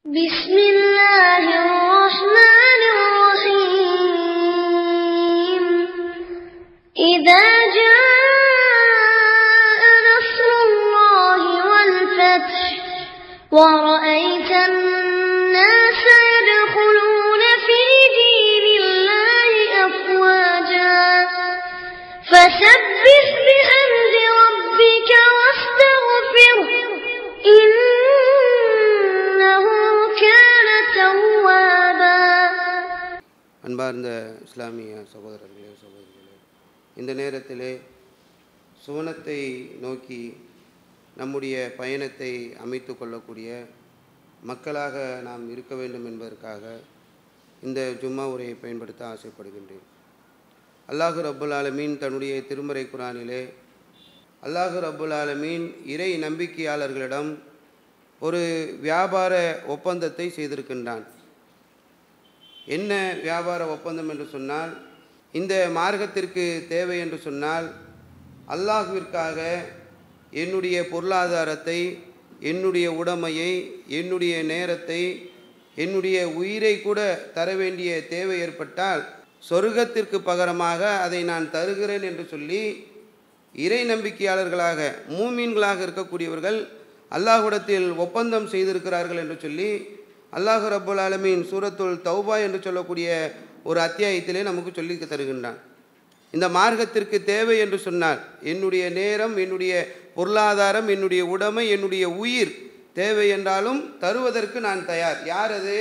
بسم الله الرحمن الرحيم إذا جاء نصر الله والفتح ورأيت الناس يدخلون في دين الله أفواجا فسبح بحمد ربك واستغفره إنه كان توابا. அன்பார்ந்த இஸ்லாமிய சகோதரர்களே சகோதரிகளே, இந்த நேரத்திலே சுவனத்தை நோக்கி நம்முடைய பயணத்தை அமைத்து கொள்ளக்கூடிய மக்களாக நாம் இருக்க வேண்டும் என்பதற்காக இந்த ஜும்மா உரையை பயன்படுத்த ஆசைப்படுகின்றேன். அல்லாஹு ரப்புல் ஆலமீன் தன்னுடைய திருமறை குர்ஆனிலே அல்லாஹு ரப்புல் ஆலமீன் இறை நம்பிக்கையாளர்களிடம் ஒரு வியாபார ஒப்பந்தத்தை செய்திருக்கின்றான். என்ன வியாபார ஒப்பந்தம் என்று சொன்னால், இந்த மார்க்கத்திற்கு தேவை என்று சொன்னால் அல்லாஹ்விற்காக என்னுடைய பொருளாதாரத்தை, என்னுடைய உடைமையை, என்னுடைய நேரத்தை, என்னுடைய உயிரை கூட தர வேண்டிய தேவை ஏற்பட்டால் சொர்க்கத்திற்கு பகரமாக அதை நான் தருகிறேன் என்று சொல்லி இறை நம்பிக்கையாளர்களாக மூமீன்களாக இருக்கக்கூடியவர்கள் அல்லாஹ்விடத்தில் ஒப்பந்தம் செய்திருக்கிறார்கள் என்று சொல்லி அல்லாஹ் ரப்புல் ஆலமீன் சூரத்துல் தௌபா என்று சொல்லக்கூடிய ஒரு அத்தியாயத்திலே நமக்கு சொல்லி தருகின்றான். இந்த மார்க்கத்திற்கு தேவை என்று சொன்னால் என்னுடைய நேரம், என்னுடைய பொருளாதாரம், என்னுடைய உடைமை, என்னுடைய உயிர் தேவை என்றாலும் தருவதற்கு நான் தயார். யார் அது?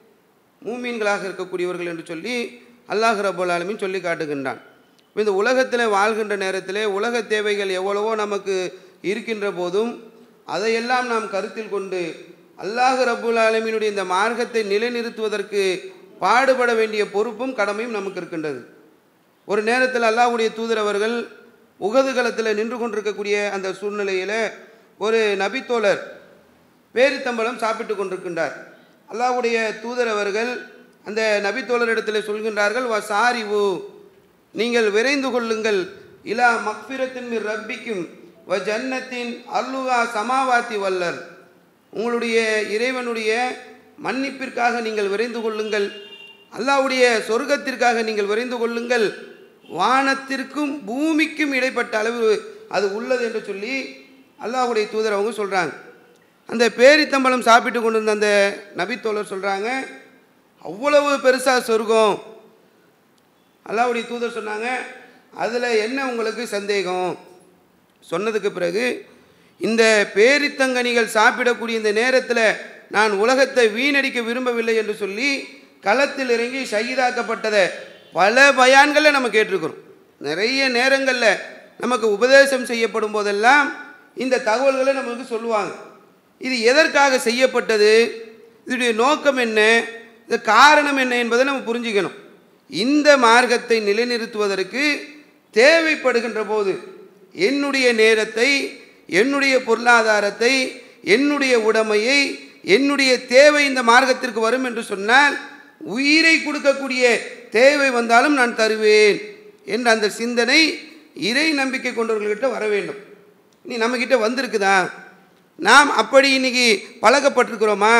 மூமீன்களாக இருக்கக்கூடியவர்கள் என்று சொல்லி அல்லாஹ் ரப்புல் ஆலமீன் சொல்லி காட்டுகின்றான். இந்த உலகத்தில் வாழ்கின்ற நேரத்திலே உலக தேவைகள் எவ்வளவோ நமக்கு இருக்கின்ற போதும் அதையெல்லாம் நாம் கருத்தில் கொண்டு அல்லாஹ் ரப்புல் ஆலமீனுடைய இந்த மார்க்கத்தை நிலைநிறுத்துவதற்கு பாடுபட வேண்டிய பொறுப்பும் கடமையும் நமக்கு இருக்கின்றது. ஒரு நேரத்தில் அல்லாஹ்வுடைய தூதர் அவர்கள் உகது களத்தில் நின்று கொண்டிருக்கக்கூடிய அந்த சூழ்நிலையில் ஒரு நபித்தோழர் பேரித்தம்பழம் சாப்பிட்டு கொண்டிருக்கின்றார். அல்லாஹ்வுடைய தூதர் அவர்கள் அந்த நபித்தோழரிடத்தில் சொல்கின்றார்கள், வசாரிவு, நீங்கள் விரைந்து கொள்ளுங்கள், இலா மக்ஃபிரத்தின் மிர் ரப்பிக்கும் வ ஜன்னத்தின் அல்லுகா சமாவாத்தி வல்லர், உங்களுடைய இறைவனுடைய மன்னிப்பிற்காக நீங்கள் விரைந்து கொள்ளுங்கள், அல்லாஹ்வுடைய சொர்க்கத்திற்காக நீங்கள் விரைந்து கொள்ளுங்கள், வானத்திற்கும் பூமிக்கும் இடைப்பட்ட அளவு அது உள்ளது என்று சொல்லி அல்லாஹ்வுடைய தூதர் அவங்க சொல்கிறாங்க. அந்த பேரித்தம்பழம் சாப்பிட்டு கொண்டிருந்த அந்த நபித்தோழர் சொல்கிறாங்க, அவ்வளவு பெருசாக சொர்க்கம். அல்லாஹ்வுடைய தூதர் சொன்னாங்க, அதில் என்ன உங்களுக்கு சந்தேகம்? சொன்னதுக்கு பிறகு, இந்த பேரித்தங்கனிகள் சாப்பிடக்கூடிய இந்த நேரத்தில் நான் உலகத்தை வீணடிக்க விரும்பவில்லை என்று சொல்லி களத்தில் இறங்கி ஷஹீதாக்கப்பட்டதை பல பயான்களில் நம்ம கேட்டிருக்கிறோம். நிறைய நேரங்களில் நமக்கு உபதேசம் செய்யப்படும் போதெல்லாம் இந்த தகவல்களை நமக்கு சொல்லுவாங்க. இது எதற்காக செய்யப்பட்டது, இதனுடைய நோக்கம் என்ன, இந்த காரணம் என்ன என்பதை நம்ம புரிஞ்சுக்கணும். இந்த மார்க்கத்தை நிலைநிறுத்துவதற்கு தேவைப்படுகின்ற போது என்னுடைய நேரத்தை, என்னுடைய பொருளாதாரத்தை, என்னுடைய உடைமையை, என்னுடைய தேவை இந்த மார்க்கத்திற்கு வரும் என்று சொன்னால் உயிரை கொடுக்கக்கூடிய தேவை வந்தாலும் நான் தருவேன் என்ற அந்த சிந்தனை இறை நம்பிக்கை கொண்டவர்கள்கிட்ட வர வேண்டும். இனி நம்மக்கிட்ட வந்திருக்குதா? நாம் அப்படி இன்னைக்கு பழக்கப்பட்டிருக்கிறோமா?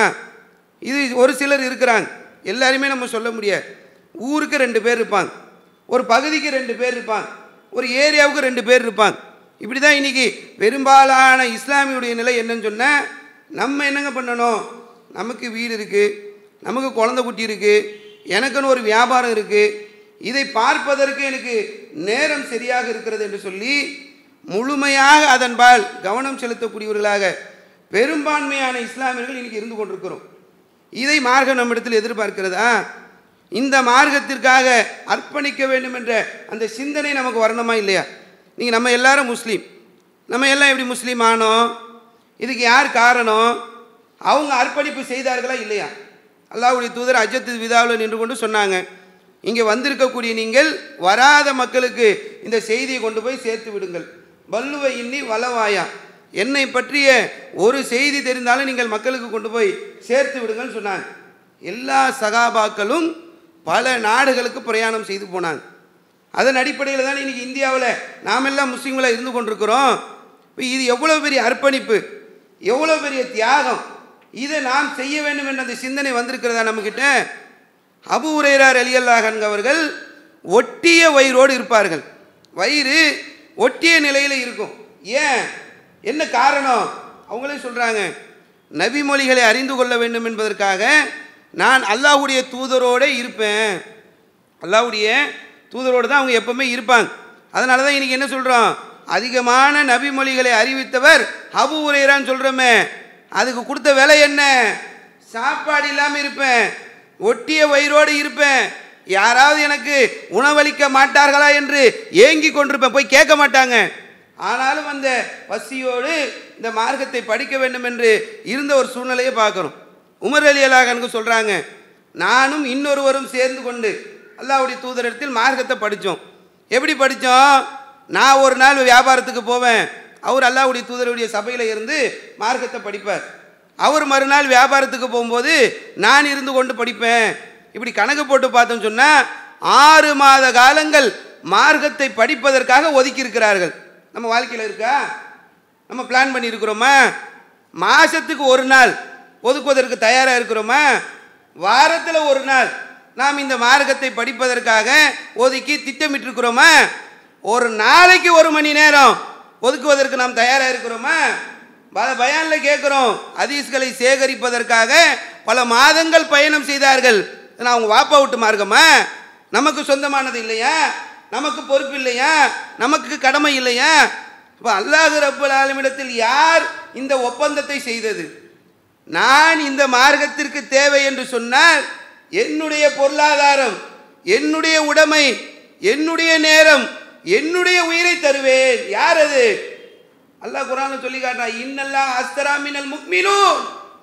இது ஒரு சிலர் இருக்கிறாங்க, எல்லாருமே நம்ம சொல்ல முடியாது. ஊருக்கு 2 பேர் இருப்பாங்க, ஒரு பகுதிக்கு 2 பேர் இருப்பாங்க, ஒரு ஏரியாவுக்கு 2 பேர் இருப்பாங்க. இப்படி தான் இன்றைக்கி பெரும்பாலான இஸ்லாமியுடைய நிலை என்னன்னு சொன்னால், நம்ம என்னங்க பண்ணணும், நமக்கு வீடு இருக்குது, நமக்கு குழந்தை குட்டி இருக்குது, எனக்குன்னு ஒரு வியாபாரம் இருக்குது, இதை பார்ப்பதற்கு எனக்கு நேரம் சரியாக இருக்கிறது என்று சொல்லி முழுமையாக அதன்பால் கவனம் செலுத்தக்கூடியவர்களாக பெரும்பான்மையான இஸ்லாமியர்கள் இன்றைக்கி இருந்து கொண்டிருக்கிறோம். இதை மார்க்கம் நம்மிடத்தில் எதிர்பார்க்கிறதா? இந்த மார்க்கத்திற்காக அர்ப்பணிக்க வேண்டும் என்ற அந்த சிந்தனை நமக்கு வரணுமா இல்லையா? நீங்கள் நம்ம எல்லாரும் முஸ்லீம், நம்ம எல்லாம் எப்படி முஸ்லீம் ஆனோம்? இதுக்கு யார் காரணம்? அவங்க அர்ப்பணிப்பு செய்தார்களா இல்லையா? அல்லாஹ்வுடைய தூதர் ஹஜ்ஜத்துல் விதாவில் நின்று கொண்டு சொன்னாங்க, இங்கே வந்திருக்கக்கூடிய நீங்கள் வராத மக்களுக்கு இந்த செய்தியை கொண்டு போய் சேர்த்து விடுங்கள். வல்லுவை இன்னி வலவாயா, என்னை பற்றிய ஒரு செய்தி தெரிந்தாலும் நீங்கள் மக்களுக்கு கொண்டு போய் சேர்த்து விடுங்கள்னு சொன்னாங்க. எல்லா சகாபாக்களும் பல நாடுகளுக்கு பிரயாணம் செய்து போனாங்க. அதன் அடிப்படையில் தான் இன்றைக்கி இந்தியாவில் நாம் எல்லாம் முஸ்லீம்களாக இருந்து கொண்டிருக்கிறோம். இது எவ்வளோ பெரிய அர்ப்பணிப்பு, எவ்வளோ பெரிய தியாகம். இதை நாம் செய்ய வேண்டும் என்ற அந்த சிந்தனை வந்திருக்கிறதா நம்மக்கிட்ட? அபூ ஹுரைரா ரலியல்லாஹு அன்ஹு அவர்கள் ஒட்டிய வயிறோடு இருப்பார்கள். வயிறு ஒட்டிய நிலையில் இருக்கும். ஏன், என்ன காரணம்? அவங்களே சொல்கிறாங்க, நபிமொழிகளை அறிந்து கொள்ள வேண்டும் என்பதற்காக நான் அல்லாஹ்வுடைய தூதரோடு இருப்பேன். அல்லாஹ்வுடைய தூதரோடு தான் அவங்க எப்பவுமே இருப்பாங்க. அதனால தான் இன்றைக்கி என்ன சொல்கிறோம், அதிகமான நபிமொழிகளை அறிவித்தவர் அபூ ஹுரைரான்னு சொல்கிறோமே, அதுக்கு கொடுத்த விலை என்ன? சாப்பாடு இல்லாமல் இருப்பேன், ஒட்டிய வயிறோடு இருப்பேன், யாராவது எனக்கு உணவளிக்க மாட்டார்களா என்று ஏங்கி கொண்டிருப்பேன், போய் கேட்க மாட்டாங்க. ஆனாலும் அந்த பசியோடு இந்த மார்க்கத்தை படிக்க வேண்டும் என்று இருந்த ஒரு சூழ்நிலையை பார்க்குறோம். உமர் ரலியல்லாஹு அன்ஹு சொல்கிறாங்க, நானும் இன்னொருவரும் சேர்ந்து கொண்டு அல்லாஹ்வுடைய தூதரிடத்தில் மார்க்கத்தை படித்தோம். எப்படி படித்தோம்? நான் ஒரு நாள் வியாபாரத்துக்கு போவேன், அவர் அல்லாஹ்வுடைய தூதருடைய சபையில் இருந்து மார்க்கத்தை படிப்பார். அவர் மறுநாள் வியாபாரத்துக்கு போகும்போது நான் இருந்து கொண்டு படிப்பேன். இப்படி கணக்கு போட்டு பார்த்தோம்னு சொன்னால் 6 மாத காலங்கள் மார்க்கத்தை படிப்பதற்காக ஒதுக்கி இருக்கிறார்கள். நம்ம வாழ்க்கையில் இருக்கா? நம்ம பிளான் பண்ணியிருக்கிறோமா? மாதத்துக்கு ஒரு நாள் ஒதுக்குவதற்கு தயாராக இருக்கிறோமா? வாரத்தில் ஒரு நாள் நாம் இந்த மார்க்கத்தை படிப்பதற்காக ஒதுக்கி திட்டமிட்டிருக்கிறோமா? ஒரு நாளைக்கு 1 மணி நேரம் ஒதுக்குவதற்கு நாம் தயாராக இருக்கிறோமா? பல பயானில் கேட்குறோம், ஹதீஸ்களை சேகரிப்பதற்காக பல மாதங்கள் பயணம் செய்தார்கள். அவங்க வாப்பா விட்டு மார்க்கமா? நமக்கு சொந்தமானது இல்லையா? நமக்கு பொறுப்பு இல்லையா? நமக்கு கடமை இல்லையா? இப்போ அல்லாஹ் ரப்புல் ஆலமீனிடத்தில் யார் இந்த ஒப்பந்தத்தை செய்தது? நான் இந்த மார்க்கத்திற்கு தேவை என்று சொன்னால் என்னுடைய பொருளாதாரம், என்னுடைய உடைமை, என்னுடைய நேரம், என்னுடைய உயிரை தருவேன். யார் அது? அல்லாஹ் குர்ஆனில் சொல்லி காட்டுறான், இன்னல்லாஹ் அஸ்தரா மினல் முஃமினூன்.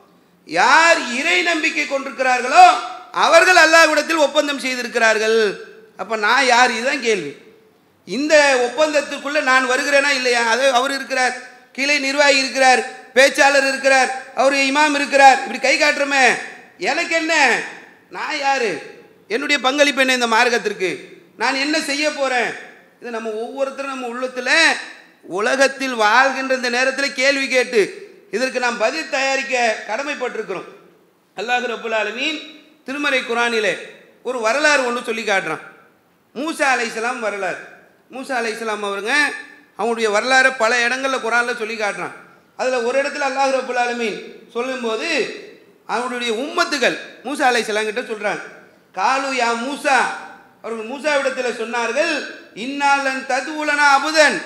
யார் இறை நம்பிக்கை கொண்டிருக்கிறார்களோ அவர்கள் அல்லாஹ்விடத்தில் ஒப்பந்தம் செய்திருக்கிறார்கள். அப்போ நான் யார்? இதுதான் கேள்வி. இந்த ஒப்பந்தத்துக்குள்ளே நான் வருகிறேனா இல்லையா? அது அவர் இருக்கிறார், கிளை நிர்வாகி இருக்கிறார், பேச்சாளர் இருக்கிறார், அவர் இமாம் இருக்கிறார், இப்படி கை காட்டுறமே, எனக்கு என்ன? நான் யார்? என்னுடைய பங்களிப்பு என்ன இந்த மார்க்கத்திற்கு? நான் என்ன செய்ய போகிறேன்? இது நம்ம ஒவ்வொருத்தரும் நம்ம உள்ளத்தில் உலகத்தில் வாழ்கின்ற இந்த நேரத்தில் கேள்வி கேட்டு இதற்கு நாம் பதில் தயாரிக்க கடமைப்பட்டிருக்கிறோம். அல்லாஹ் ரப்புல் ஆலமீன் திருமறை குர்ஆனிலே ஒரு வரலாறு ஒன்று சொல்லி காட்டுறான். மூசா அலைஹிஸ்ஸலாம் வரலாறு. மூசா அலைஹிஸ்ஸலாம் அவருங்க அவங்களுடைய வரலாறு பல இடங்களில் குர்ஆனில் சொல்லி காட்டுறான். அதில் ஒரு இடத்துல அல்லாஹ் ரப்புல் ஆலமீன் சொல்லும்போது அவருடைய உம்மத்துகள் மூசா அலைஹிஸ்ஸலாம் கிட்ட சொல்கிறாங்க, காலு யா மூசா, அவர்கள் மூசாவிடத்தில் சொன்னார்கள், இன்னாலன் ததுலனா அபுதன்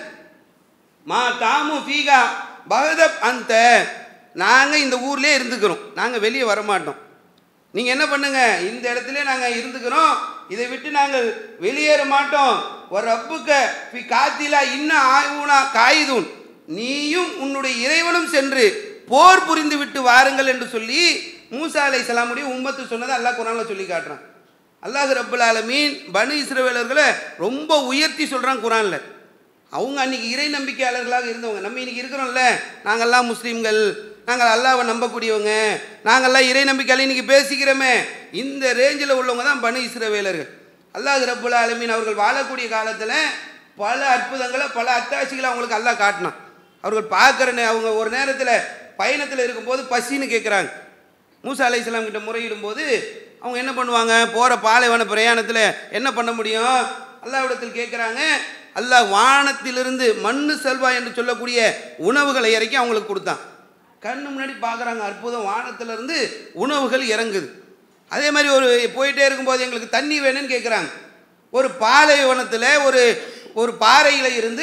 மா தாமு ஃபீகா பகதப் அந்த, நாங்கள் இந்த ஊர்லேயே இருந்துக்கிறோம், நாங்கள் வெளியே வரமாட்டோம். நீங்கள் என்ன பண்ணுங்க, இந்த இடத்துல நாங்கள் இருந்துக்கிறோம், இதை விட்டு நாங்கள் வெளியேற மாட்டோம். ஒரு ரப்புக்க ஃபி காத்திலா இன்ன ஆயுனா காயிதூன், நீயும் உன்னுடைய இறைவனும் சென்று போர் புரிந்து விட்டு வாருங்கள் என்று சொல்லி மூசா அலைஹிஸ்ஸலாமுடைய உம்மத்து சொன்னதை அல்லாஹ் குர்ஆனில் சொல்லி காட்டுறான். அல்லாஹ் ரப்புல் ஆலமீன் பனு இஸ்ரவேலர்களை ரொம்ப உயர்த்தி சொல்கிறான் குர்ஆனில். அவங்க அன்றைக்கி இறை நம்பிக்கையாளர்களாக இருந்தவங்க. நம்ம இன்றைக்கி இருக்கிறோம்ல, நாங்கள்லாம் முஸ்லீம்கள், நாங்கள் அல்லாஹ்வை நம்பக்கூடியவங்க, நாங்கள்லாம் இறை நம்பிக்கையாளர் இன்றைக்கி பேசிக்கிறோமே, இந்த ரேஞ்சில் உள்ளவங்க தான் பனு இஸ்ரவேலர்கள். அல்லாஹ் ரப்புல் ஆலமீன் அவர்கள் வாழக்கூடிய காலத்தில் பல அற்புதங்களை, பல அத்தாட்சிகளை அவங்களுக்கு அல்லாஹ் காட்டினான். அவர்கள் பார்க்குற அவங்க ஒரு நேரத்தில் பயணத்தில் இருக்கும்போது பசின்னு கேட்குறாங்க. மூசா அலைஹிஸ்ஸலாம் கிட்ட முறையிடும்போது அவங்க என்ன பண்ணுவாங்க, போகிற பாலைவன பிரயாணத்தில் என்ன பண்ண முடியும்? அல்லாஹ்விடத்தில் கேட்குறாங்க. அல்லாஹ் வானத்திலிருந்து மண்ணு செல்வா என்று சொல்லக்கூடிய உணவுகளை இறக்கி அவங்களுக்கு கொடுத்தான். கண்ணு முன்னாடி பார்க்குறாங்க, அற்புதம், வானத்திலிருந்து உணவுகள் இறங்குது. அதே மாதிரி ஒரு போயிட்டே இருக்கும்போது எங்களுக்கு தண்ணி வேணும்னு கேட்குறாங்க. ஒரு பாலைவனத்தில் ஒரு பாறையில் இருந்து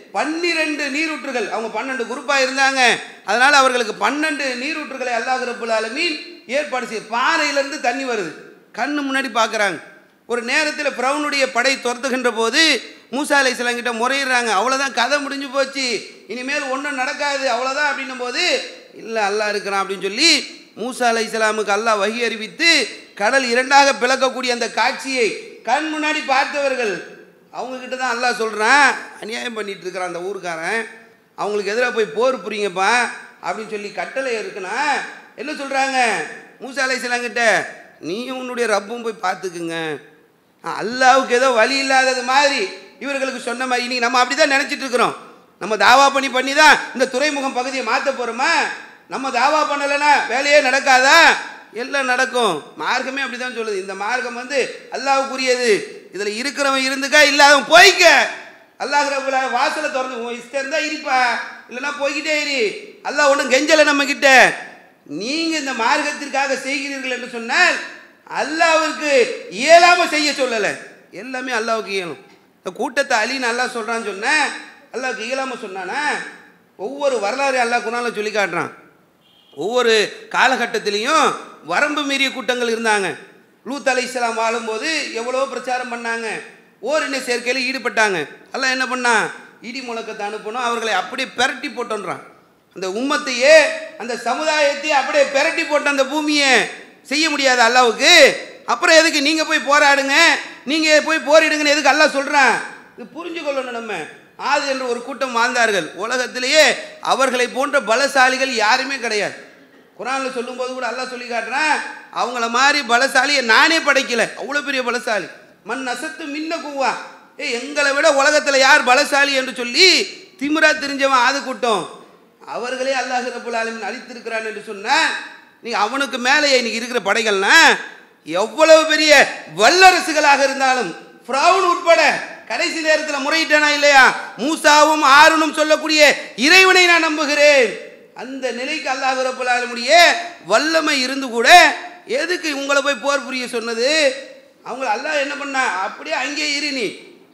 12 நீரூற்றுகள், அவங்க 12 குரூப்பாக இருந்தாங்க, அதனால் அவர்களுக்கு 12 நீரூற்றுகளை அல்லாஹ் ரப்புல் ஆலமீன் ஏற்பாடு செய்ய, பாறையிலேருந்து தண்ணி வருது, கண்ணு முன்னாடி பார்க்குறாங்க. ஒரு நேரத்தில் ஃபிரௌனுடைய படை துரத்துகின்ற போது மூசா அலைஹிஸ்ஸலாம் கிட்ட முறையிடுறாங்க, அவ்வளோதான், கதை முடிஞ்சு போச்சு, இனிமேல் ஒன்றும் நடக்காது, அவ்வளோதான் அப்படின்னும் போது, இல்லை அல்லாஹ் இருக்கிறான் அப்படின்னு சொல்லி மூசா அலைஹிஸ்ஸலாமுக்கு அல்லாஹ் வஹி அறிவித்து கடல் 2ஆக பிளக்கக்கூடிய அந்த காட்சியை கண் முன்னாடி பார்த்தவர்கள். அவங்கக்கிட்ட தான் அல்லாஹ் சொல்கிறான், அநியாயம் பண்ணிகிட்டு இருக்கிறான் அந்த ஊருக்காரன், அவங்களுக்கு எதிராக போய் போர் புரியுங்கப்பா அப்படின்னு சொல்லி கட்டளை இருக்குன்னா என்ன சொல்கிறாங்க மூசா அலைஹிஸ்ஸலாம் கிட்ட, நீயும் உன்னுடைய ரப்பும் போய் பார்த்துக்குங்க. அல்லாஹ்வுக்கு ஏதோ வழி இல்லாதது மாதிரி இவர்களுக்கு சொன்ன மாதிரி இன்றைக்கி நம்ம அப்படி தான் நினச்சிட்டு இருக்கிறோம். நம்ம தாவா பண்ணி தான் இந்த துறைமுகம் பகுதியை மாற்ற போகிறோமா? நம்ம தாவா பண்ணலைன்னா வேலையே நடக்காதா? எல்லாம் நடக்கும். மார்க்கமே அப்படி தான் சொல்லுது. இந்த மார்க்கம் வந்து அல்லாஹ்வுக்குரியது. இதில் இருக்கிறவன் இருந்துக்கா, இல்லாதவன் போய்க்க. அல்லாஹ் ரப்பல் ஆலமீன் வாசலை திறந்து உன் இஷ்டம் இருந்தால் இருப்பா, இல்லைன்னா போய்கிட்டே இரு. அல்லாஹ் ஒன்றும் கெஞ்சலை நம்மக்கிட்ட. நீங்கள் இந்த மார்க்கத்திற்காக செய்கிறீர்கள் என்று சொன்னால் அல்லாஹ்வுக்கு இயலாமல் செய்ய சொல்லலை. எல்லாமே அல்லாஹ்வுக்கு இயலும். இந்த கூட்டத்தை அலின்னு அல்லாஹ் சொல்கிறான்னு சொன்னேன், அல்லாஹ்வுக்கு இயலாமல் சொன்னானா? ஒவ்வொரு வரலாறு அல்லாஹ் குர்ஆனில் சொல்லி காட்டுறான். ஒவ்வொரு காலகட்டத்திலையும் வரம்பு மீறிய கூட்டங்கள் இருந்தாங்க. லூத் அலைஹிஸ்ஸலாம் வாழும்போது எவ்வளோ பிரச்சாரம் பண்ணாங்க, ஓரின சேர்க்கையில் ஈடுபட்டாங்க. அல்லாஹ் என்ன பண்ணான்? இடி முழக்கத்தை அனுப்பணும், அவர்களை அப்படியே பெரட்டி போட்டோன்றான். அந்த உம்மத்தையே, அந்த சமுதாயத்தையே அப்படியே பெரட்டி போட்ட அந்த பூமியை செய்ய முடியாது அல்லாஹ்வுக்கு. அப்புறம் எதுக்கு நீங்கள் போய் போராடுங்க, நீங்கள் போய் போரிடுங்கன்னு எதுக்கு அல்லாஹ் சொல்கிறான்? இது புரிஞ்சு கொள்ளணும். நம்ம ஆது என்று ஒரு கூட்டம் வாழ்ந்தார்கள். உலகத்திலேயே அவர்களை போன்ற பலசாலிகள் யாருமே கிடையாது. குர்ஆனில் சொல்லும்போது கூட அல்லாஹ் சொல்லி காட்டுறான், அவங்கள மாதிரி பலசாலியை நானே படைக்கலை. அவ்வளோ பெரிய பலசாலி. மண் நசத்து மின்ன கூவா, எங்களை விட உலகத்தில் யார் பலசாலி என்று சொல்லி திமிரா தெரிஞ்சவன் ஆது கூட்டம். அவர்களே அல்லாஹ் ரப்பல் ஆலமீன் அழித்திருக்கிறான் என்று சொன்னால், நீ அவனுக்கு மேலே இன்னைக்கு இருக்கிற படைகள்னா எவ்வளவு பெரிய வல்லரசுகளாக இருந்தாலும், ஃபிரௌன் உட்பட கடைசி நேரத்தில் முறையிட்டானா இல்லையா? மூசாவும் ஆரூனும் சொல்லக்கூடிய இறைவனை நான் நம்புகிறேன். அந்த நிலைக்கு அல்லாஹ் ரப்பல் ஆலமீனுடைய வல்லமை இருந்து கூட எதுக்கு உங்களை போய் போர் புரிய சொன்னது? அவங்க அல்லாஹ் என்ன பண்ணா? அப்படியே அங்கேயே இரு, நீ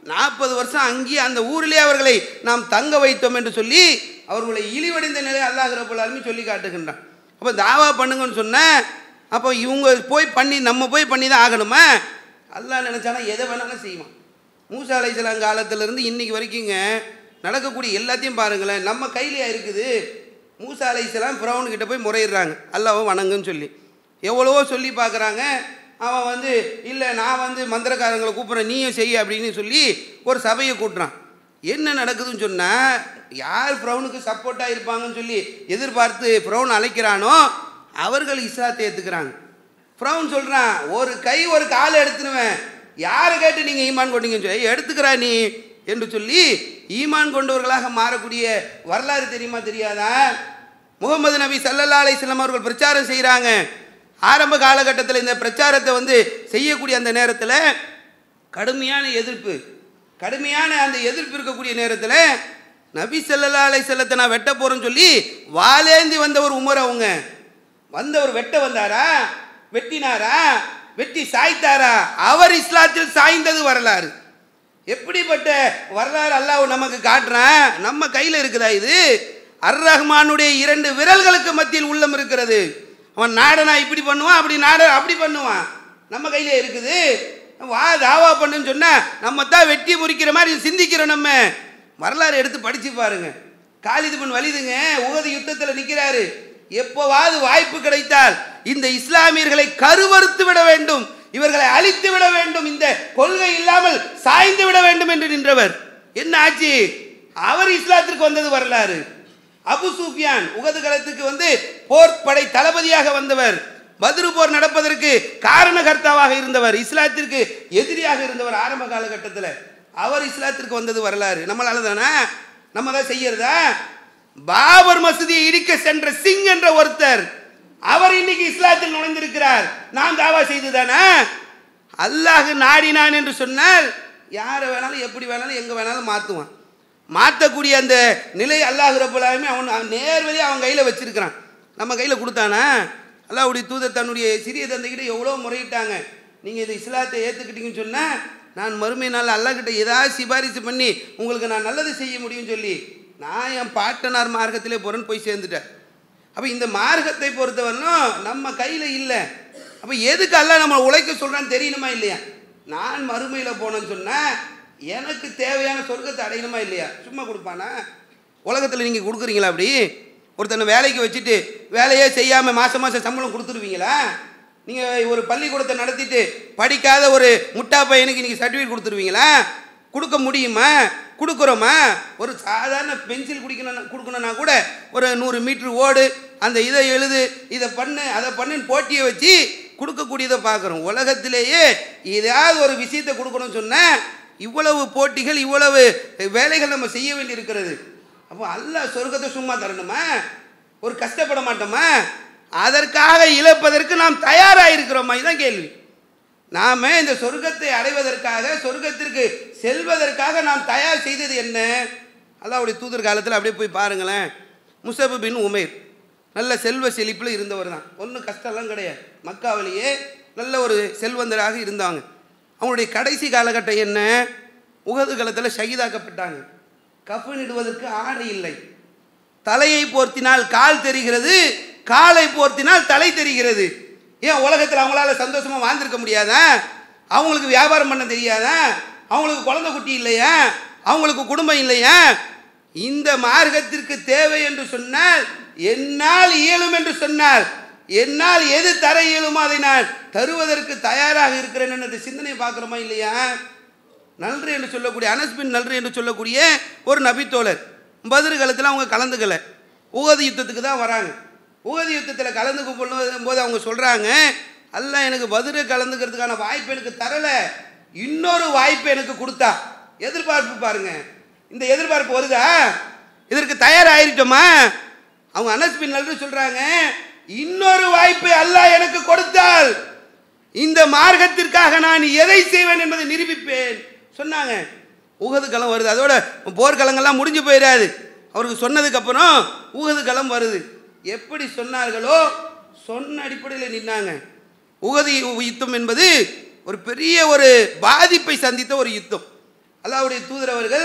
40 வருஷம் அங்கேயே அந்த ஊரிலே அவர்களை நாம் தங்க வைத்தோம் என்று சொல்லி அவர்களை இழிவடைந்த நிலை அல்லாஹ் ரப்பல் ஆலமீன் சொல்லி காட்டுகின்றான். அப்போ தாவா பண்ணுங்கன்னு சொன்னேன். அப்போ இவங்க போய் பண்ணி, நம்ம போய் பண்ணி தான் ஆகணுமா? அல்லாஹ் நினச்சானா எதை வேணாலும் செய்வான். மூசா அலைஹிஸ்ஸலாம் காலத்திலேருந்து இன்னைக்கு வரைக்குங்க நடக்கக்கூடிய எல்லாத்தையும் பாருங்களேன், நம்ம கையிலேயே இருக்குது. மூசா அலைஹிஸ்ஸலாம் ஃபிரௌன்கிட்ட போய் முறையிடுறாங்க, அல்லாஹ்வை வணங்குன்னு சொல்லி. எவ்வளவோ சொல்லி பார்க்குறாங்க. அவன் வந்து இல்லை, நான் வந்து மந்திரக்காரங்களை கூப்பிட்றேன், நீயும் செய்ய அப்படின்னு சொல்லி ஒரு சபையை கூட்டுறான். என்ன நடக்குதுன்னு சொன்னால், யார் ஃபிரௌனுக்கு சப்போர்ட்டாக இருப்பாங்கன்னு சொல்லி எதிர்பார்த்து ஃபிரௌன் அழைக்கிறானோ அவர்கள் இஸ்லாத்தை ஏற்றுக்கிறாங்க. ஃபிரௌன் சொல்கிறான், ஒரு கை ஒரு காலை எடுத்துனுவேன், யாரை கேட்டு நீங்கள் ஈமான் கொண்டீங்கன்னு சொல்லி எடுத்துக்கிறா நீ என்று சொல்லி ஈமான் கொண்டவர்களாக மாறக்கூடிய வரலாறு தெரியுமா தெரியாதா? முகமது நபி ஸல்லல்லாஹு அலைஹி வஸல்லம் அவர்கள் பிரச்சாரம் செய்கிறாங்க. ஆரம்ப காலகட்டத்தில் இந்த பிரச்சாரத்தை வந்து செய்யக்கூடிய அந்த நேரத்தில் கடுமையான எதிர்ப்பு அந்த எதிர்ப்பு இருக்கக்கூடிய நேரத்தில் நபி ஸல்லல்லாஹு அலைஹி வஸல்லத்தை நான் வெட்ட போகிறேன்னு சொல்லி வாலேந்தி வந்தவர் உமர். அவங்க வந்தவர் வெட்ட வந்தாரா, வெட்டினாரா, வெட்டி சாய்த்தாரா? அவர் இஸ்லாத்தில் சாய்ந்தது வரலாறு. எப்படிப்பட்ட வரலாறு அல்லாஹ் நமக்கு காட்டுறான். நம்ம கையில் இருக்குதா இது? அர் ரஹ்மானுடைய 2 விரல்களுக்கு மத்தியில் உள்ளம் இருக்கிறது. அவன் நாடனா இப்படி பண்ணுவான், அப்படி நாட அப்படி பண்ணுவான். நம்ம கையிலே இருக்குது. வா தாவா பண்ணுன்னு சொன்னா நம்ம தான் வெட்டி முறிக்கிற மாதிரி சிந்திக்கிறோம். நம்ம வரலாறு எடுத்து படிச்சு பாருங்க. காலித் பின் வலிதுங்க உஹது யுத்தத்தில் நிற்கிறாரு. எப்போவாது வாய்ப்பு கிடைத்தால் இந்த இஸ்லாமியர்களை கருவறுத்து விட வேண்டும், இவர்களை அழித்து விட வேண்டும், இந்த கொள்கை இல்லாமல் சாய்ந்து விட வேண்டும் என்று நின்றவர். என்ன ஆச்சு? அவர் இஸ்லாத்திற்கு வந்தது வரலாறு. அபு சுஃபியான் உஹது களத்துக்கு வந்து போர் படை தளபதியாக வந்தவர், பத்ரு போர் நடப்பதற்கு காரணகர்த்தாவாக இருந்தவர், இஸ்லாத்திற்கு எதிரியாக இருந்தவர் ஆரம்ப காலகட்டத்தில். அவர் இஸ்லாத்திற்கு வந்தது வரலாறு. நம்மளால தானே, நம்ம தான் செய்யறதா? பாபர் மசூதியை இடிக்க சென்ற சிங் என்ற ஒருத்தர், அவர் இன்னைக்கு இஸ்லாத்தில் நுழைந்திருக்கிறார். நாம் தாவா செய்துதானே? அல்லாஹ் நாடினான் என்று சொன்னால் யாரை வேணாலும் எப்படி வேணாலும் எங்கே வேணாலும் மாற்றுவான். மாற்றக்கூடிய அந்த நிலை அல்லாஹ் ரப்பல் ஆலமீன் அவன் நேர்வழியாக அவன் கையில் வச்சிருக்கிறான். நம்ம கையில் கொடுத்தானா? அல்லாஹ்வுடைய தூதர் தன்னுடைய சிறிய தந்தைகிட்ட எவ்வளோ முறையிட்டாங்க. நீங்கள் இந்த இஸ்லாத்தை ஏற்றுக்கிட்டீங்கன்னு சொன்னால் நான் மறுமை நாள் அல்லாஹ்கிட்ட ஏதாவது சிபாரிசு பண்ணி உங்களுக்கு நான் நல்லது செய்ய முடியும்னு சொல்லி நான் என் பாட்டனார் மார்க்கத்திலே போகிறேன்னு போய் சேர்ந்துட்டேன். அப்போ இந்த மார்க்கத்தை பொறுத்தவரைக்கும் நம்ம கையில் இல்லை. அப்போ எதுக்கு அல்லாஹ் நம்ம உழைக்க சொல்கிறான்னு தெரியணுமா இல்லையா? நான் மறுமையில் போனேன்னு சொன்னால் எனக்கு தேவையான சொர்க்கத்தை அடையணுமா இல்லையா? சும்மா கொடுப்பானா? உலகத்தில் நீங்கள் கொடுக்குறீங்களா? அப்படி ஒருத்தனை வேலைக்கு வச்சுட்டு வேலையே செய்யாமல் மாதம் மாதம் சம்பளம் கொடுத்துருவீங்களா? நீங்கள் ஒரு பள்ளிக்கூடத்தை நடத்திட்டு படிக்காத ஒரு முட்டா பையனுக்கு நீங்கள் சர்டிஃபிகேட் கொடுத்துருவீங்களா? கொடுக்க முடியுமா? கொடுக்குறோமா? ஒரு சாதாரண பென்சில் கொடுக்கணும்னா கூட ஒரு 100 மீட்டர் ஓடு, அந்த இதை எழுது, இதை பண்ணு, அதை பண்ணுன்னு போட்டியை வச்சு கொடுக்கக்கூடியதை பார்க்குறோம். உலகத்திலேயே ஏதாவது ஒரு விஷயத்தை கொடுக்கணும்னு சொன்னால் இவ்வளவு போட்டிகள், இவ்வளவு வேலைகள் நம்ம செய்ய வேண்டி இருக்கிறது. அப்போ அல்லாஹ் சொர்க்கத்தை சும்மா தரணுமா? ஒரு கஷ்டப்பட மாட்டோமா? அதற்காக இழப்பதற்கு நாம் தயாராக இருக்கிறோமா? இதுதான் கேள்வி. நாம் இந்த சொர்க்கத்தை அடைவதற்காக, சொர்க்கத்திற்கு செல்வதற்காக நாம் தயார் செய்தது என்ன? அல்லாஹ்வுடைய தூதர் காலத்தில் அப்படியே போய் பாருங்களேன். முஸப் பின் உமைர் நல்ல செல்வ செழிப்பில் இருந்தவர் தான். ஒன்றும் கஷ்டம்லாம் கிடையாது. மக்காவிலேயே நல்ல ஒரு செல்வந்தராக இருந்தாங்க. அவங்களுடைய கடைசி காலகட்டம் என்ன? உஹது களத்தில் ஷஹீதாக்கப்பட்டாங்க. கஃன் இடுவதற்கு ஆடை இல்லை. தலையை போர்த்தினால் கால் தெரிகிறது, காலை போர்த்தினால் தலை தெரிகிறது. ஏன் உலகத்தில் அவங்களால சந்தோஷமாக வாழ்ந்திருக்க முடியாதா? அவங்களுக்கு வியாபாரம் பண்ண தெரியாதா? அவங்களுக்கு குழந்தை குட்டி இல்லையா? அவங்களுக்கு குடும்பம் இல்லையா? இந்த மார்க்கத்திற்கு தேவை என்று சொன்னால், என்னால் இயலும் என்று சொன்னால், என்னால் எது தர இயலுமோ அதை நான் தருவதற்கு தயாராக இருக்கிறேன் என்ற சிந்தனை பார்க்குறோமா இல்லையா? நல்று என்று சொல்லக்கூடிய அனஸ் பின் நல்று என்று சொல்லக்கூடிய ஒரு நபித்தோழர் பத்ர் காலத்தில் அவங்க கலந்துக்கலை. உஹது யுத்தத்துக்கு தான் வராங்க. உஹது யுத்தத்தில் கலந்துக்க போது அவங்க சொல்கிறாங்க, அல்லாஹ் எனக்கு பத்ர் கலந்துக்கிறதுக்கான வாய்ப்பு எனக்கு தரலை, இன்னொரு வாய்ப்பு எனக்கு கொடுத்தா. எதிர்பார்ப்பு பாருங்க, இந்த எதிர்பார்ப்பு வருதா? இதற்கு தயாராகிட்டோமா? அவங்க அனஸ் பின் நல்று சொல்கிறாங்க, இன்னொரு வாய்ப்பை அல்லாஹ் எனக்கு கொடுத்தால் இந்த மார்க்கத்திற்காக நான் எதை செய்வேன் என்பதை நிரூபிப்பேன் சொன்னாங்க. உஹது களம் வருது. அதோட போர்க்களங்கள்லாம் முடிஞ்சு போயிடாது. அவருக்கு சொன்னதுக்கப்புறம் உஹது களம் வருது. எப்படி சொன்னார்களோ சொன்ன அடிப்படையில் நின்னாங்க. உஹது யுத்தம் என்பது ஒரு பெரிய ஒரு பாதிப்பை சந்தித்த ஒரு யுத்தம். அல்லாஹ்வுடைய தூதர் அவர்கள்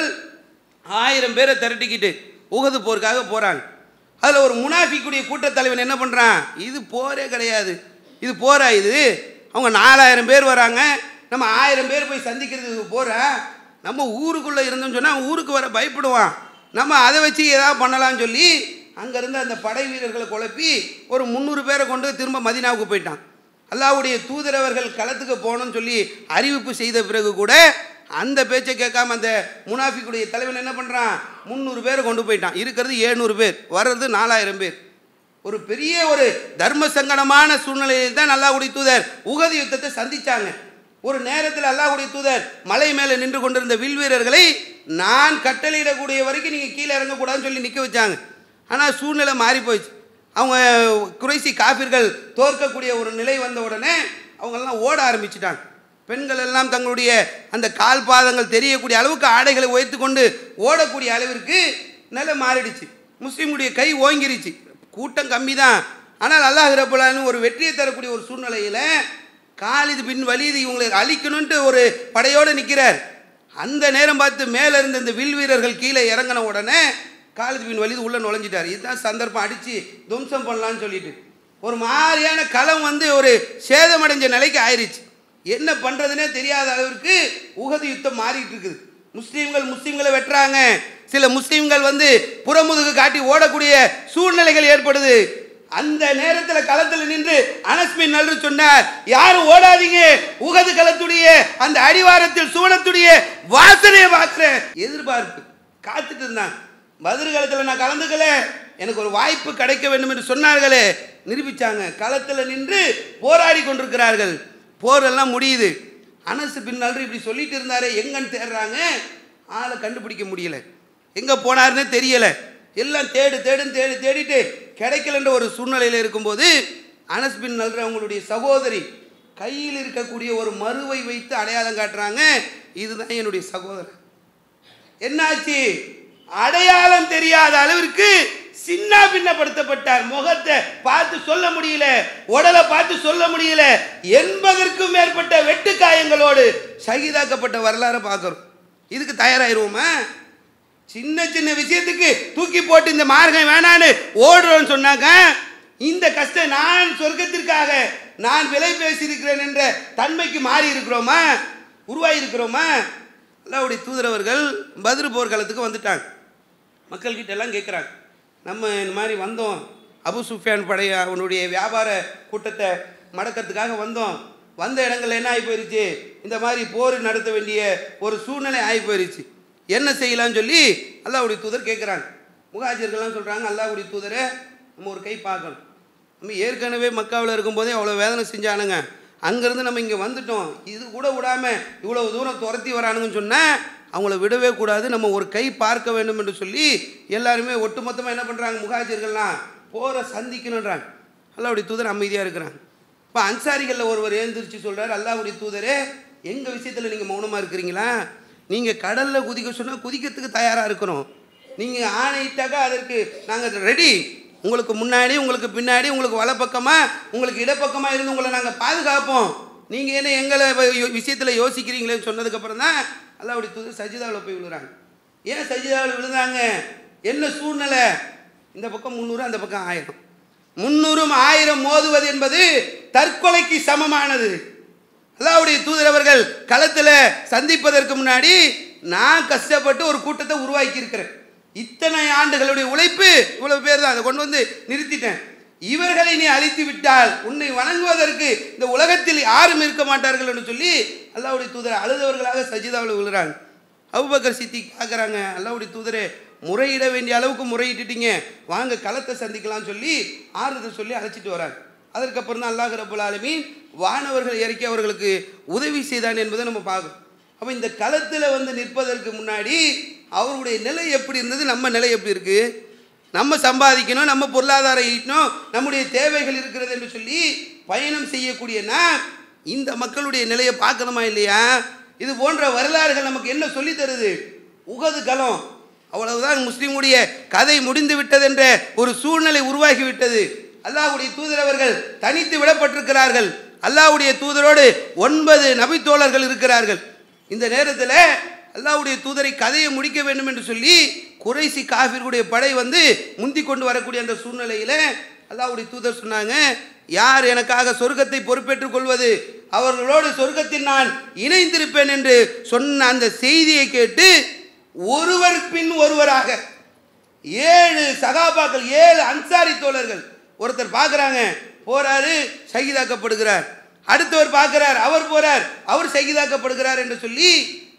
1000 பேரை திரட்டிக்கிட்டு உஹது போருக்காக போகிறாங்க. அதில் ஒரு முனாஃபிக்குடைய கூட்டத்தலைவன் என்ன பண்ணுறான், இது போரே கிடையாது, இது போரா, இது அவங்க 4000 பேர் வராங்க, நம்ம 1000 பேர் போய் சந்திக்கிறதுக்கு போகிறா, நம்ம ஊருக்குள்ளே இருந்தோம்னு சொன்னால் ஊருக்கு வர பயப்படுவான், நம்ம அதை வச்சு ஏதாவது பண்ணலான்னு சொல்லி அங்கேருந்து அந்த படை வீரர்களை குழப்பி ஒரு 300 பேரை கொண்டு திரும்ப மதீனாவுக்கு போயிட்டான். அல்லாஹ்வுடைய தூதரவர்கள் களத்துக்கு போகணும்னு சொல்லி அறிவிப்பு செய்த பிறகு கூட அந்த பேச்சை கேட்காம அந்த முனாஃபிக்குடைய தலைவன் என்ன பண்ணுறான், 300 பேரை கொண்டு போயிட்டான். இருக்கிறது 700 பேர், வர்றது 4000 பேர். ஒரு பெரிய ஒரு தர்ம சங்கடமான சூழ்நிலையில் தான் அல்லாஹ்வுடைய தூதர் உஹது யுத்தத்தை சந்திச்சாங்க. ஒரு நேரத்தில் அல்லாஹ்வுடைய தூதர் மலை மேலே நின்று கொண்டிருந்த வில் வீரர்களை நான் கட்டளையிடக்கூடிய வரைக்கும் நீங்கள் கீழே இறங்கக்கூடாதுன்னு சொல்லி நிற்க வச்சாங்க. ஆனால் சூழ்நிலை மாறி போயிடுச்சு. அவங்க குறைசி காஃபிர்கள் தோற்கக்கூடிய ஒரு நிலை வந்த உடனே அவங்கெல்லாம் ஓட ஆரம்பிச்சிட்டாங்க. பெண்கள் எல்லாம் தங்களுடைய அந்த கால் பாதங்கள் தெரியக்கூடிய அளவுக்கு ஆடைகளை உயர்த்து கொண்டு ஓடக்கூடிய அளவிற்கு நிலை மாறிடுச்சு. முஸ்லீம்களுடைய கை ஓங்கிருச்சு. கூட்டம் கம்மி தான், ஆனால் அல்லாஹ் ரப்பல் ஆலமீன் ஒரு வெற்றியை தரக்கூடிய ஒரு சூழ்நிலையில் காலிது பின் வலீது இவங்களை அழிக்கணுன்ட்டு ஒரு படையோடு நிற்கிறார். அந்த நேரம் பார்த்து மேலே இருந்த இந்த வில் வீரர்கள் கீழே இறங்கின உடனே காலிது பின் வலீது உள்ளே நுழைஞ்சிட்டார். இதுதான் சந்தர்ப்பம், அடித்து துவம்சம் பண்ணலான்னு சொல்லிட்டு ஒரு மாதிரியான களம் ஒரு சேதமடைஞ்ச நிலைக்கு ஆயிடுச்சு. என்ன பண்ணுறதுனே தெரியாத அளவிற்கு உஹது யுத்தம் மாறிட்டு இருக்குது. முஸ்லீம்களை வெட்டுறாங்க, சில முஸ்லீம்கள் புறமுதுகு காட்டி ஓடக்கூடிய சூழ்நிலைகள் ஏற்படுது. அந்த நேரத்தில் களத்தில் நின்று அனஸ் பின் நல்று சொன்னார், யாரும் ஓடாதீங்க, உஹது களத்துடைய அந்த அடிவாரத்தில் சுவனத்துடைய வாசனையை பார்க்கிற எதிர்பார்ப்பு காத்துட்டு இருந்தான். பத்ர் களத்தில் நான் கலந்துக்கல, எனக்கு ஒரு வாய்ப்பு கிடைக்க வேண்டும் என்று சொன்னார்களே, நிரூபிச்சாங்க. களத்தில் நின்று போராடி கொண்டிருக்கிறார்கள். போரெல்லாம் முடியுது. அனஸ் பின் நல்று இப்படி சொல்லிட்டு இருந்தாரே, எங்கன்னு தேடுறாங்க, ஆளை கண்டுபிடிக்க முடியல, எங்கே போனாருன்னு தெரியலை. எல்லாம் தேடிட்டு கிடைக்கலன்ற ஒரு சூழ்நிலையில் இருக்கும்போது அனஸ் பின் நல்று அவங்களுடைய சகோதரி கையில் இருக்கக்கூடிய ஒரு மருவை வைத்து அடையாளம் காட்டுறாங்க, இதுதான் என்னுடைய சகோதரர். என்னாச்சு, அடையாளம் தெரியாத அளவிற்கு சின்ன பின்னப்படுத்தப்பட்டார். முகத்தை பார்த்து சொல்ல முடியல, உடலை பார்த்து சொல்ல முடியல, 80க்கும் மேற்பட்ட வெட்டுக்காயங்களோடு ஷஹீதாக்கப்பட்ட வரலாறு பார்க்கிறோம். இதுக்கு தயாராகிருவோமா? சின்ன சின்ன விஷயத்துக்கு தூக்கி போட்டு இந்த மார்க்கம் வேணான்னு ஓடுறோன்னு சொன்னாக்க இந்த கஷ்டம் நான் சொர்க்கத்திற்காக நான் விலை பேசியிருக்கிறேன் என்ற தன்மைக்கு மாறி இருக்கிறோமா, உருவாகி இருக்கிறோமா? அல்லாஹ்வுடைய தூதரவர்கள் பத்ர் போர்க்களத்துக்கு வந்துட்டாங்க. மக்கள்கிட்ட எல்லாம் கேட்குறாங்க, நம்ம இந்த மாதிரி வந்தோம், அபு சுஃபியான் படைய அவனுடைய வியாபார கூட்டத்தை மடக்கிறதுக்காக வந்தோம், வந்த இடங்கள்ல என்ன ஆகி போயிருச்சு, இந்த மாதிரி போர் நடத்த வேண்டிய ஒரு சூழ்நிலை ஆகி போயிருச்சு, என்ன செய்யலான்னு சொல்லி அல்லாஹ்வுடைய தூதர் கேட்குறாங்க. முஹாஜிர்கள்லாம் சொல்கிறாங்க, அல்லாஹ்வுடைய தூதரை நம்ம ஒரு கை பார்க்கணும், நம்ம ஏற்கனவே மக்காவில் இருக்கும்போதே அவ்வளோ வேதனை செஞ்சானுங்க, அங்கேருந்து நம்ம இங்கே வந்துட்டோம், இது கூட விடாமல் இவ்வளோ தூரம் துரத்தி வரானுங்கன்னு சொன்னால் அவங்கள விடவே கூடாது, நம்ம ஒரு கை பார்க்க வேண்டும் என்று சொல்லி எல்லாருமே ஒட்டுமொத்தமாக என்ன பண்ணுறாங்க, முஹாஜிர்கள்லாம் போற சந்திக்கணுன்றாங்க. அல்லாஹ்வுடைய தூதர் அமைதியாக இருக்கிறாங்க. இப்போ அன்சாரிகளில் ஒருவர் எழுந்திரிச்சு சொல்கிறார், அல்லாஹ்வுடைய தூதரே, எங்கள் விஷயத்தில் நீங்கள் மௌனமாக இருக்கிறீங்களா? நீங்கள் கடலில் குதிக்க சொன்னால் குதிக்கிறதுக்கு தயாராக இருக்கிறோம். நீங்கள் ஆணையிட்டாக்கா அதற்கு நாங்கள் ரெடி. உங்களுக்கு முன்னாடி, உங்களுக்கு பின்னாடி, உங்களுக்கு வலப்பக்கமாக, உங்களுக்கு இடப்பக்கமாக இருந்து உங்களை நாங்கள் பாதுகாப்போம். நீங்கள் என்ன எங்களை விஷயத்தில் யோசிக்கிறீங்களேன்னு சொன்னதுக்கப்புறம் தான் அல்லாஹ்வுடைய தூதர் சஜிதாவில் போய் விழுறாங்க. ஏன் சஜிதாவில் விழுந்தாங்க? என்ன சூழ்நிலை? இந்த பக்கம் 300, அந்த பக்கம் 1000. 300ம் 1000 மோதுவது என்பது தற்கொலைக்கு சமமானது. அல்லாஹ்வுடைய தூதர் அவர்கள் களத்தில் சந்திப்பதற்கு முன்னாடி நான் கஷ்டப்பட்டு ஒரு கூட்டத்தை உருவாக்கி இருக்கிறேன். இத்தனை ஆண்டுகளுடைய உழைப்பு இவ்வளவு பேர் தான். அதை கொண்டு வந்து நிறுத்திட்டேன். இவர்களை நீ அழித்து விட்டால் உன்னை வணங்குவதற்கு இந்த உலகத்தில் யாரும் இருக்க மாட்டார்கள் என்று சொல்லி அல்லாஹ்வுடைய தூதர் அழுதவர்களாக சஜிதாவில் விழுறாங்க. அபூபக்கர் சித்திக் பார்க்குறாங்க, அல்லாஹ்வுடைய தூதரே, முறையிட வேண்டிய அளவுக்கு முறையிட்டுட்டீங்க, வாங்க களத்தை சந்திக்கலாம்னு சொல்லி ஆறுதல் சொல்லி அழைச்சிட்டு வராங்க. அதற்கப்புறம் தான் அல்லாஹ் ரப்பல் ஆலமீன் வானவர்கள் இறக்கி அவர்களுக்கு உதவி செய்தான் என்பதை நம்ம பார்க்கணும். அப்போ இந்த களத்தில் வந்து நிற்பதற்கு முன்னாடி அவருடைய நிலை எப்படி இருந்தது, நம்ம நிலை எப்படி இருக்குது? நம்ம சம்பாதிக்கணும், நம்ம பொருளாதாரம் ஈட்டணும், நம்முடைய தேவைகள் இருக்கிறது என்று சொல்லி பயணம் செய்யக்கூடியனா இந்த மக்களுடைய நிலையை பார்க்கணுமா இல்லையா? இது போன்ற வரலாறுகள் நமக்கு என்ன சொல்லி தருது? உகது களம், அவ்வளவுதான். முஸ்லிமுடைய கதை முடிந்து விட்டது என்ற ஒரு சூழ்நிலை உருவாகிவிட்டது. அல்லாஹ்வுடைய தூதர் அவர்கள் தனித்து விடப்பட்டிருக்கிறார்கள். அல்லாஹ்வுடைய தூதரோடு 9 நபித்தோழர்கள் இருக்கிறார்கள். இந்த நேரத்தில் அல்லாஹ்வுடைய தூதரை கதையை முடிக்க வேண்டும் என்று சொல்லி குறைசி காஃபிர்களுடைய படை வந்து முந்தி கொண்டு வரக்கூடிய அந்த சூழ்நிலையில் அல்லாஹ்வுடைய தூதர் சொன்னாங்க, யார் எனக்காக சொர்க்கத்தை பொறுப்பேற்றுக் கொள்வது, அவர்களோடு சொர்க்கத்தில் நான் இணைந்திருப்பேன் என்று சொன்ன அந்த செய்தியை கேட்டு ஒருவர் பின் ஒருவராக 7 சகாபாக்கள், 7 அன்சாரி தோழர்கள், ஒருத்தர் பார்க்குறாங்க, போறாரு, ஷஹீதாக்கப்படுகிறார். அடுத்தவர் பார்க்கிறார், அவர் போறார், அவர் ஷஹீதாக்கப்படுகிறார் என்று சொல்லி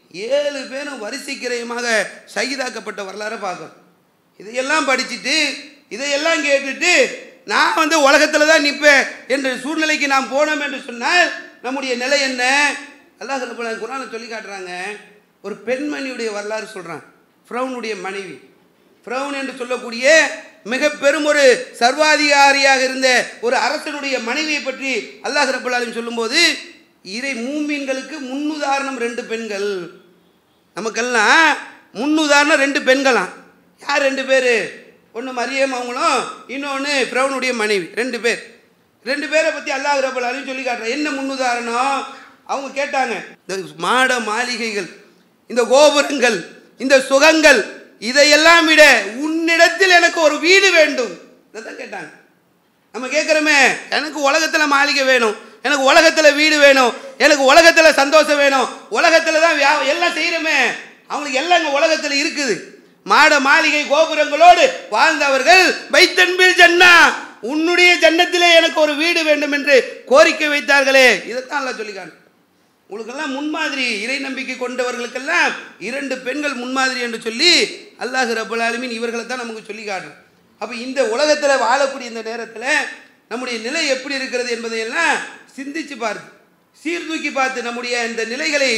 7 பேரும் வரிசைக்கிரயமாக ஷஹீதாக்கப்பட்ட வரலாறை பார்க்கணும். இதையெல்லாம் படிச்சுட்டு இதையெல்லாம் கேட்டுட்டு நான் வந்து உலகத்தில் தான் நிற்பேன் என்ற சூழ்நிலைக்கு நாம் போனோம் என்று சொன்னால் நம்முடைய நிலை என்ன? அல்லாஹ் ரப்பல் ஆலமீன் குர்ஆனில் சொல்லி காட்டுறாங்க. ஒரு பெண்மணியுடைய வரலாறு சொல்கிறான். ஃபிரௌனுடைய மனைவி, ஃபிரௌன் என்று சொல்லக்கூடிய மிக பெரும் ஒரு சர்வாதிகாரியாக இருந்த ஒரு அரசனுடைய மனைவியை பற்றி அல்லாஹ் ரப்பல் ஆலமீன் சொல்லும்போது, இறை மூமின்களுக்கு முன்னுதாரணம் 2 பெண்கள். நமக்கெல்லாம் முன்னுதாரணம் 2 பெண்களாம். யார் 2 பேர்? ஒன்று மரியம் அவங்களும், இன்னொன்று ஃபிரௌனுடைய மனைவி. 2 பேர். 2 பேரை பற்றி அல்லாஹ் ரப்பல் ஆலமீன் சொல்லி காட்டுறான். என்ன முன்னுதாரணம்? அவங்க கேட்டாங்க, இந்த மாட மாளிகைகள், இந்த கோபுரங்கள், இந்த சுகங்கள், இதையெல்லாம் விட உன்னிடத்தில் எனக்கு ஒரு வீடு வேண்டும். இதைத்தான் கேட்டாங்க. நம்ம கேட்குறோமே, எனக்கு உலகத்தில் மாளிகை வேணும், எனக்கு உலகத்தில் வீடு வேணும், எனக்கு உலகத்தில் சந்தோஷம் வேணும், உலகத்தில் தான் எல்லாம் செய்கிறோமே. அவங்களுக்கு எல்லாம் இங்கே உலகத்தில் இருக்குது. மாட மாளிகை கோபுரங்களோடு வாழ்ந்தவர்கள் பைத்தன்பில் ஜன்னா, உன்னுடைய ஜன்னத்திலே எனக்கு ஒரு வீடு வேண்டும் என்று கோரிக்கை வைத்தார்களே. இதைத்தான் எல்லாம் சொல்லிக்காங்க. உங்களுக்கெல்லாம் முன்மாதிரி, இறை நம்பிக்கை கொண்டவர்களுக்கெல்லாம் 2 பெண்கள் முன்மாதிரி என்று சொல்லி அல்லாஹ் ரப்பல் ஆலமீன் இவர்களை தான் நமக்கு சொல்லி காட்டுறோம். அப்போ இந்த உலகத்தில் வாழக்கூடிய இந்த நேரத்தில் நம்முடைய நிலை எப்படி இருக்கிறது என்பதையெல்லாம் சிந்திச்சு பார்த்து, சீர்தூக்கி பார்த்து நம்முடைய இந்த நிலைகளை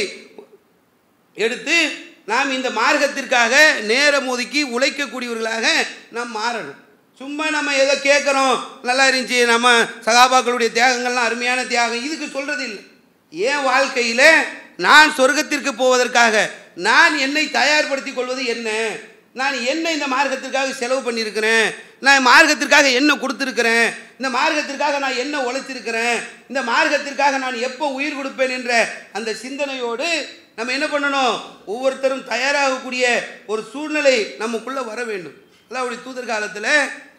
எடுத்து நாம் இந்த மார்க்கத்திற்காக நேரம் ஒதுக்கி உழைக்கக்கூடியவர்களாக நாம் மாறணும். சும்மா நம்ம ஏதோ கேட்குறோம், நல்லா இருந்துச்சு, நம்ம சகாபாக்களுடைய தியாகங்கள்லாம் அருமையான தியாகம், இதுக்கு சொல்கிறது இல்லை. என் வாழ்க்கையில் நான் சொர்க்கத்திற்கு போவதற்காக நான் என்னை தயார்படுத்தி கொள்வது என்ன? நான் என்ன இந்த மார்க்கத்திற்காக செலவு பண்ணியிருக்கிறேன்? நான் மார்க்கத்திற்காக என்ன கொடுத்துருக்கிறேன்? இந்த மார்க்கத்திற்காக நான் என்ன உழைச்சிருக்கிறேன்? இந்த மார்க்கத்திற்காக நான் எப்போ உயிர் கொடுப்பேன் என்ற அந்த சிந்தனையோடு நம்ம என்ன பண்ணணும்? ஒவ்வொருத்தரும் தயாராகக்கூடிய ஒரு சூழ்நிலை நமக்குள்ளே வர வேண்டும். அல்லாஹ்வுடைய தூதர் காலத்தில்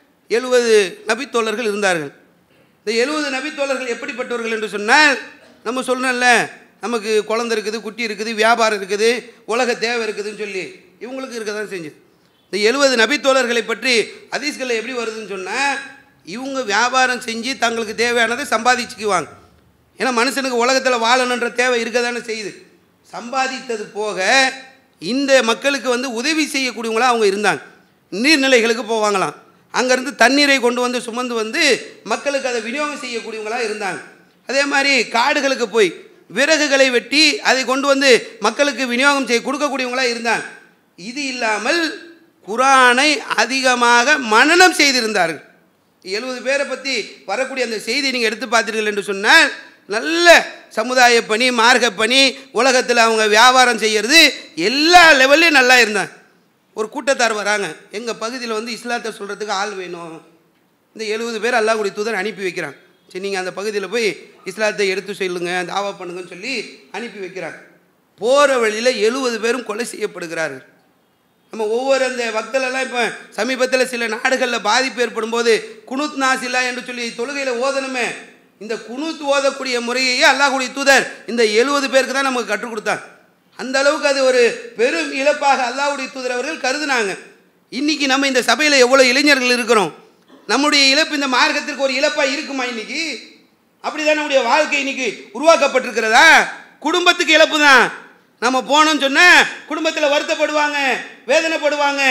70 நபித்தோழர்கள் இருந்தார்கள். இந்த 70 நபித்தோழர்கள் எப்படிப்பட்டவர்கள் என்று சொன்னால், நம்ம சொல்லணும்ல, நமக்கு குழந்தை இருக்குது, குட்டி இருக்குது, வியாபாரம் இருக்குது, உலக தேவை இருக்குதுன்னு சொல்லி இவங்களுக்கு இருக்க தான் செஞ்சு. இந்த 70 நபித்தோழர்களை பற்றி ஹதீஸ்களில் எப்படி வருதுன்னு சொன்னால், இவங்க வியாபாரம் செஞ்சு தங்களுக்கு தேவையானதை சம்பாதிச்சுக்குவாங்க. ஏன்னா மனுஷனுக்கு உலகத்தில் வாழணுன்ற தேவை இருக்க தானே செய்யுது. சம்பாதித்தது போக இந்த மக்களுக்கு வந்து உதவி செய்யக்கூடியவங்களாக அவங்க இருந்தாங்க. நீர்நிலைகளுக்கு போவாங்களாம், அங்கேருந்து தண்ணீரை கொண்டு வந்து சுமந்து வந்து மக்களுக்கு அதை விநியோகம் செய்யக்கூடியவங்களாக இருந்தாங்க. அதே மாதிரி காடுகளுக்கு போய் விறகுகளை வெட்டி அதை கொண்டு வந்து மக்களுக்கு விநியோகம் செய்ய கொடுக்கக்கூடியவங்களாக இருந்தாங்க. இது இல்லாமல் குர்ஆனை அதிகமாக மனனம் செய்திருந்தார்கள். 70 பேரை பற்றி வரக்கூடிய அந்த செய்தியை நீங்கள் எடுத்து பார்த்தீர்கள் என்று சொன்னால் நல்ல சமுதாய பணி, மார்க்க பணி, உலகத்தில் அவங்க வியாபாரம் செய்கிறது எல்லா லெவல்லையும் நல்லா இருந்தாங்க. ஒரு கூட்டத்தார் வராங்க, எங்கள் பகுதியில் வந்து இஸ்லாத்தை சொல்கிறதுக்கு ஆள் வேணும். இந்த 70 பேர் அல்லாஹ்வுடைய தூதர் அனுப்பி வைக்கிறாங்க. சரி, நீங்கள் அந்த பகுதியில் போய் இஸ்லாத்தை எடுத்து சொல்லுங்க, தாவா பண்ணுங்கன்னு சொல்லி அனுப்பி வைக்கிறாங்க. போகிற வழியில் 70 பேரும் கொலை செய்யப்படுகிறார்கள். நம்ம ஒவ்வொரு அந்த வக்தலெல்லாம் இப்போ சமீபத்தில் சில நாடுகளில் பாதிப்பு ஏற்படும் போது குனூத் நாசிலா என்று சொல்லி தொழுகையில் ஓதணுமே, இந்த குனூத் ஓதக்கூடிய முறையையே அல்லாஹ்வுடைய தூதர் இந்த 70 பேருக்கு தான் நமக்கு கற்றுக் கொடுத்தாங்க. அந்த அளவுக்கு அது ஒரு பெரும் இழப்பாக அல்லாஹ்வுடைய தூதர் அவர்கள் கருதுனாங்க. இன்றைக்கி நம்ம இந்த சபையில் எவ்வளோ இளைஞர்கள் இருக்கிறோம், நம்முடைய இழப்பு இந்த மார்க்கத்திற்கு ஒரு இழப்பாக இருக்குமா? இன்றைக்கி அப்படி தான் நம்முடைய வாழ்க்கை இன்றைக்கி உருவாக்கப்பட்டிருக்கிறதா? குடும்பத்துக்கு இழப்பு தான். நம்ம போனோம்னு சொன்னால் குடும்பத்தில் வருத்தப்படுவாங்க, வேதனைப்படுவாங்க.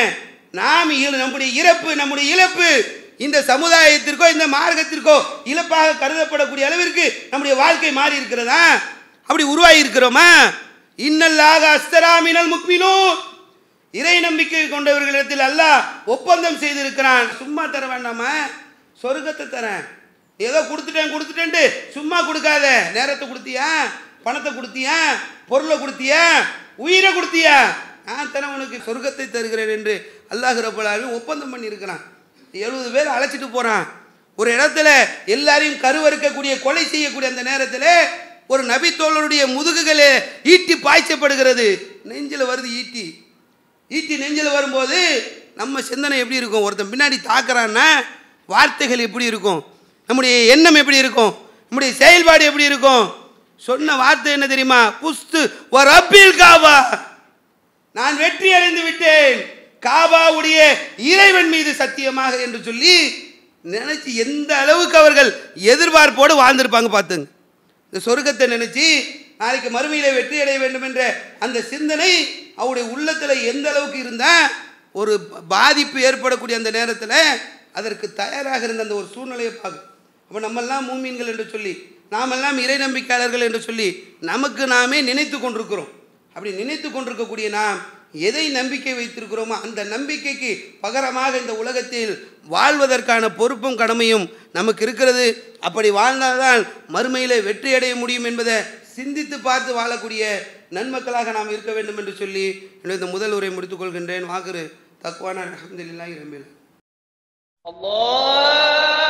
நம்முடைய இழப்பு இந்த சமுதாயத்திற்கோ இந்த மார்க்கத்திற்கோ இழப்பாக கருதப்படக்கூடிய அளவிற்கு நம்முடைய வாழ்க்கை மாறி இருக்கிறதா? அப்படி உருவாகி இருக்கிறோமா? இன்னல்லாக அஸ்தராமினல் முக்மினூன், இறை நம்பிக்கை கொண்டவர்களிடத்தில் அல்லாஹ் ஒப்பந்தம் செய்திருக்கிறான். சும்மா தர வேண்டாமா, சொர்க்கத்தை தரேன். ஏதோ கொடுத்துட்டேன்ட்டு சும்மா கொடுக்காத. நேரத்தை கொடுத்தியா, பணத்தை கொடுத்தியா, பொருளை கொடுத்தியா, உயிரை கொடுத்தியா, நான் தர உனக்கு சொர்க்கத்தை தருகிறேன் என்று அல்லாஹ் ரப்பல் ஆலமீன் ஒப்பந்தம் பண்ணியிருக்கிறான். 70 பேர் அழைச்சிட்டு போகிறான். ஒரு இடத்துல எல்லாரையும் கருவறுக்கக்கூடிய, கொலை செய்யக்கூடிய அந்த நேரத்தில் ஒரு நபி தோழருடைய முதுகுகளே ஈட்டி பாய்ச்சப்படுகிறது. நெஞ்சில் வருது ஈட்டி நெஞ்சில் வரும்போது நம்ம சிந்தனை எப்படி இருக்கும்? ஒருத்தன் பின்னாடி தாக்குறான்னா வார்த்தைகள் எப்படி இருக்கும்? நம்முடைய எண்ணம் எப்படி இருக்கும்? நம்முடைய செயல்பாடு எப்படி இருக்கும்? சொன்ன வார்த்தை என்ன தெரியுமா? புஸ்து ஒரு ரப்பில் காபா, நான் வெற்றி அடைந்து விட்டேன், காபாவுடைய இறைவன் மீது சத்தியமாக என்று சொல்லி நினைச்சு எந்த அளவுக்கு அவர்கள் எதிர்பார்ப்போடு வாழ்ந்திருப்பாங்க பார்த்துங்க. இந்த சொர்க்கத்தை நினைச்சு நாளைக்கு மறுமையிலே வெற்றி அடைய வேண்டும் என்ற அந்த சிந்தனை அவருடைய உள்ளத்தில் எந்த அளவுக்கு இருந்தால் ஒரு பாதிப்பு ஏற்படக்கூடிய அந்த நேரத்தில் அதற்கு தயாராக இருந்த அந்த ஒரு சூழ்நிலையை பார்க்கும். அப்போ நம்மெல்லாம் மூமீன்கள் என்று சொல்லி, நாமெல்லாம் இறை நம்பிக்கையாளர்கள் என்று சொல்லி நமக்கு நாமே நினைத்து கொண்டிருக்கிறோம். அப்படி நினைத்து கொண்டிருக்கக்கூடிய நாம் எதை நம்பிக்கை வைத்திருக்கிறோமோ அந்த நம்பிக்கைக்கு பகரமாக இந்த உலகத்தில் வாழ்வதற்கான பொறுப்பும் கடமையும் நமக்கு இருக்கிறது. அப்படி வாழ்ந்தால்தான் மறுமையிலே வெற்றி அடைய முடியும் என்பதை சிந்தித்து பார்த்து வாழக்கூடிய நன்மக்களாக நாம் இருக்க வேண்டும் என்று சொல்லி இந்த முதல் உரை முடித்துக் கொள்கின்றேன். வாக்குறு தக்வானா அல்ஹம்துலில்லாஹி ரப்பில் ஆலமீன்.